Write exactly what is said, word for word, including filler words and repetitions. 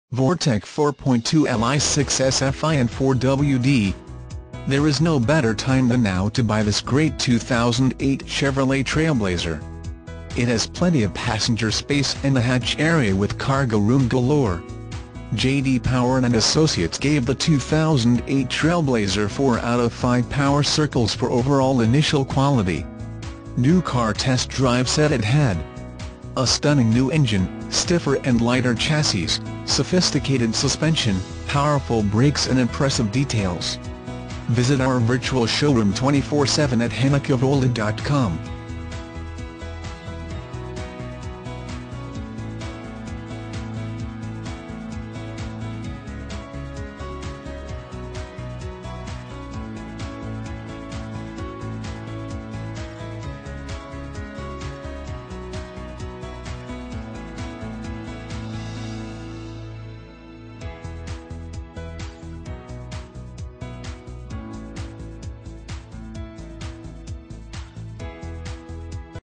Vortec four point two L I six S F I and four W D. There is no better time than now to buy this great two thousand eight Chevrolet TrailBlazer. It has plenty of passenger space and a hatch area with cargo room galore. J D Power and Associates gave the two thousand eight TrailBlazer four out of five power circles for overall initial quality. New car test drive said it had a stunning new engine, stiffer and lighter chassis, sophisticated suspension, powerful brakes and impressive details. Visit our virtual showroom twenty-four seven at henna chevrolet dot com.